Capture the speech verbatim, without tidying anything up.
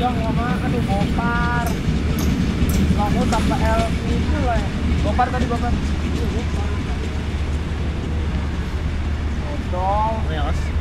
Bang, mama aduh bokar. Kamu sampai L itu lah. Bokar tadi bokar. Odol. Yes.